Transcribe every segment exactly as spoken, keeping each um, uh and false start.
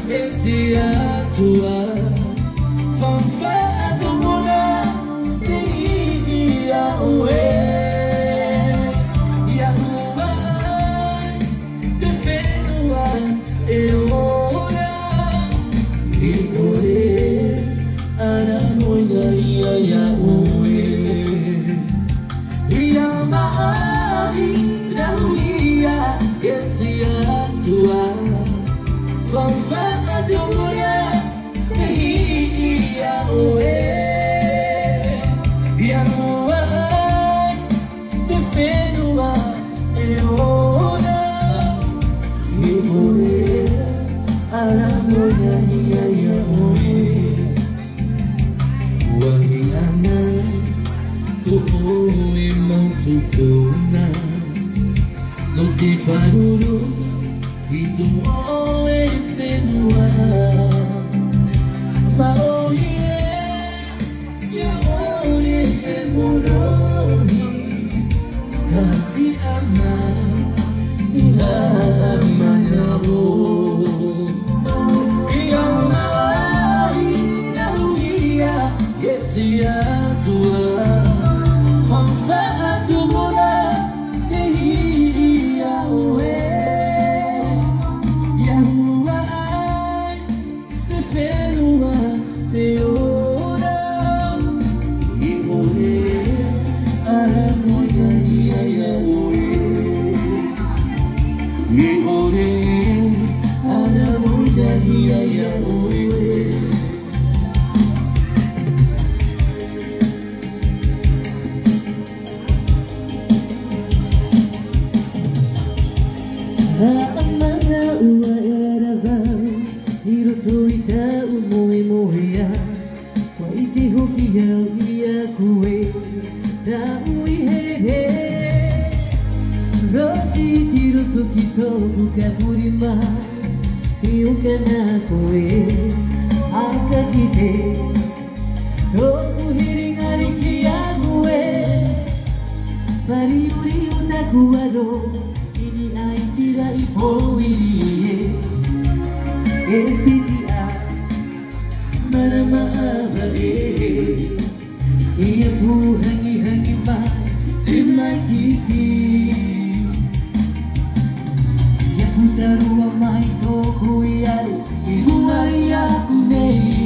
Etia tua Fanfa tumuna Tehi Yahweh Yahweh Defenua Eora Igore Anamoya Yahweh Yamahari Nahuia Etia tua Fanfa tumuna Tehi Yahweh Yahweh Defenua Eora Igore Anamoya Yahweh Wahiana Tuhoe Mautukuna No te paruru Itu oe whenua Maoie Ya ore e morohi Hati ama Iha manabo Ia mai Nahuia Yetia tua Manfaat umuna Tehi Yahweh Yahweh Defenua Teora Igore Aramoya Yahweh Igore Aramoya Yahweh Amana ua erava Hirotoita umoe moea Waiti hoki au ia kue Ta ui here Roti tiro toki toku ka purima Iuka na koe Aka kite Toku hiringari ki ague Pariuri utaku aro Ini aitira ipoirie Epitia Marama avare Ia pu hangi hangi mai Timla kiki Ia putarua mai toku iaru Ilua iaku nei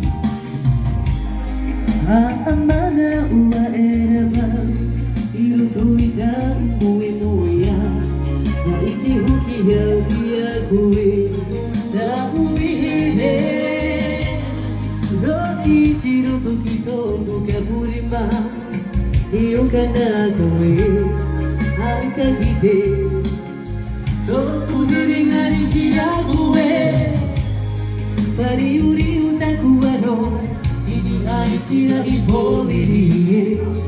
Amana ua erava Irutuita ue moia Waiti huki au ia kue Da ui hele Roti tiro toki toku ka purima Iuka na koe Aka kite Toku hiringari ki ague Pariuri utaku aro Ini aitira ipoirie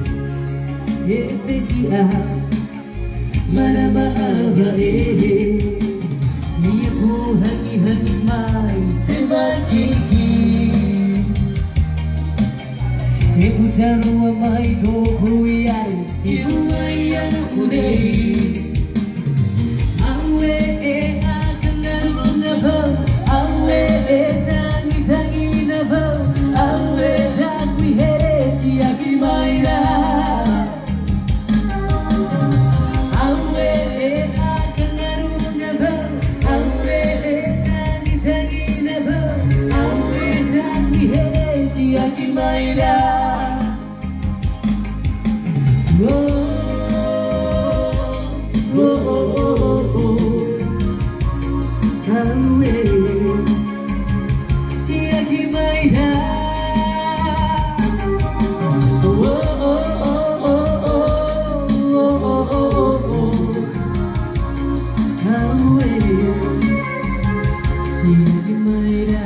Epetia Marama avare Ia pu hangi hangi mai Tema kiki E putarua mai toku iaru Iua iaku nei Aue e akanaru na pau Aue e tangi tangi na pau Aue takui here tiaki mai ra Maida Oh, oh, oh, oh, oh Awe Tiaki Maida Oh, oh, oh, oh, oh, oh, oh, oh, oh Awe Tiaki Maida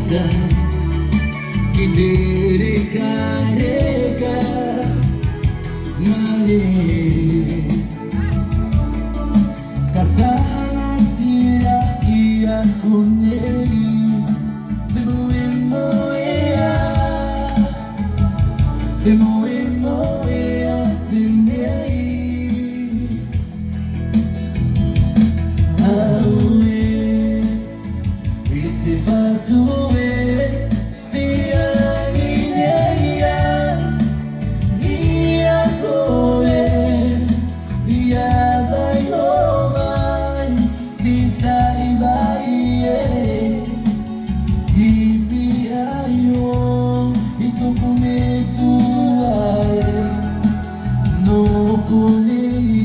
Reka Kidere Kareka Mare Kakatira Ia Kuneri Demoe Moea Demoe Moea Tinei Aue Iti Fatue Tia Ineia Ia Koe Ia Vai Ovai Tita Ivaie Ipi Ayo Ito Kumetuae No Kune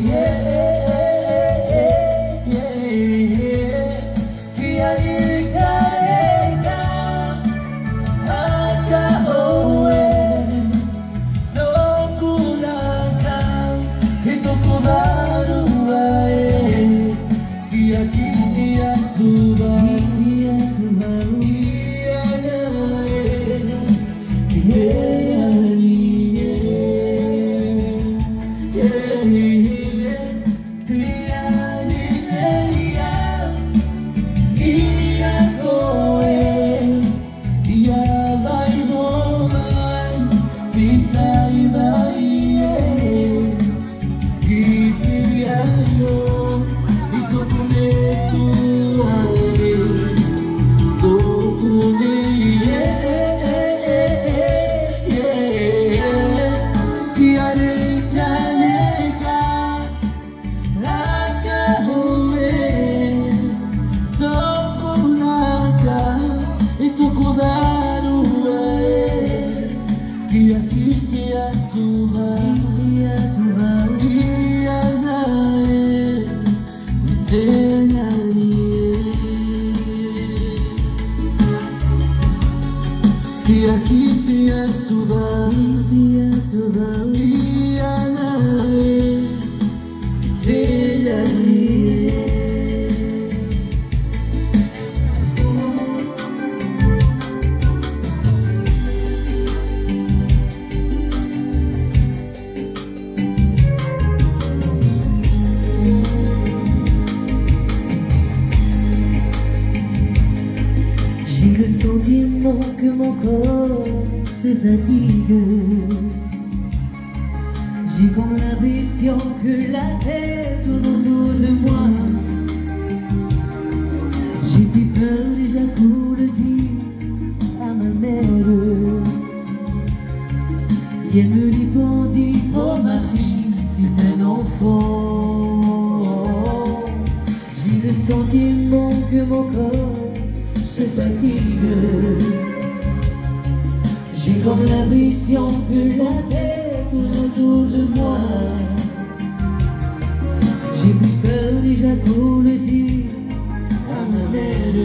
J'ai le sentiment que mon corps se fatigue. J'ai comme l'impression que la tête tourne autour de moi. J'ai plus peur déjà pour le dire à ma mère. Et elle me répondit, oh ma fille, c'est un enfant. J'ai le sentiment que mon corps se fatigue. J'ai comme l'impression que la tête tourne autour de moi. J'ai plus peur déjà pour le dire à ma mère.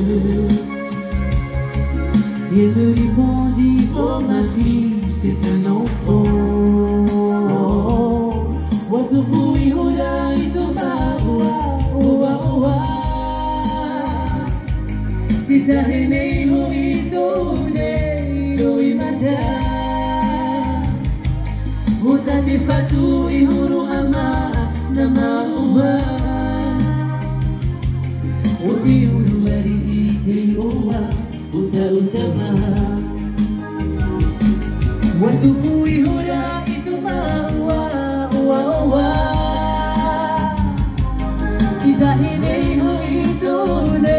Et elle me répondit, oh ma fille, c'est un enfant. Watupui hura itumawa, oa oa. Tita henei hui tone oi mata. Uta te fatu I huru ama na maua. Uti uru ari I te oa uta utama. Watupu I hura I tu maua oa oa. Tita henei hui tone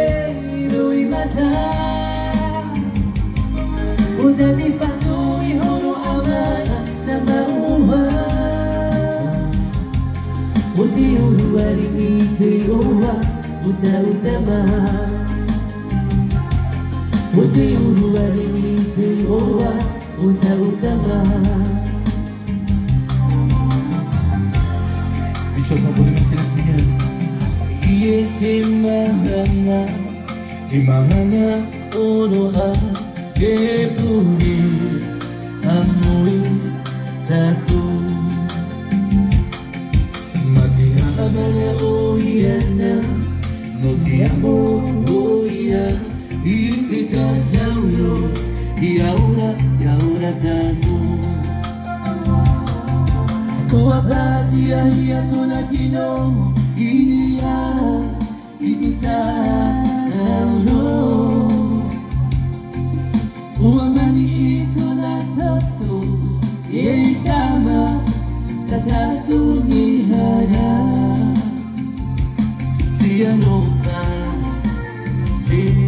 Uta di fatu I huru amana na maua. Uti uru ari I te oa uta utama. Uti uru ari I te oa uta utama. Dicho Santo de Mestre Señor Iye Himahana Himahana Oroha Gepuri Amui Tatu Matia Abana Oiana No te amo Oia y que casa uno, y ahora, y ahora tanto. Kuwapatia hiya tunakino, inia, itita, uno. Uamani ito na toto, yeitama, tatatu ni hara. Siya no ka, siya